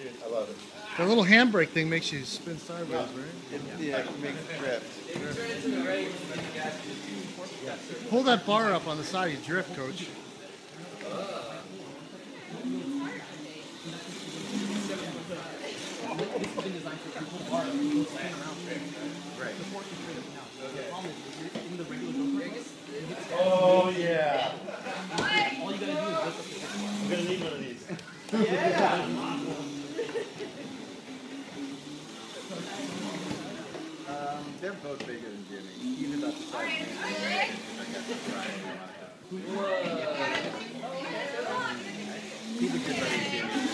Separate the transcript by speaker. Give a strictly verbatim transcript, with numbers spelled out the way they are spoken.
Speaker 1: I love it.
Speaker 2: The little handbrake thing makes you spin sideways, right?
Speaker 1: It, yeah, it makes it drift.
Speaker 2: Pull that bar up on the side, you drift, coach.
Speaker 1: Oh, yeah. I'm going to need one of these. um, they're both bigger than Jimmy. Even about the size of Jimmy. He's a good buddy, Jimmy.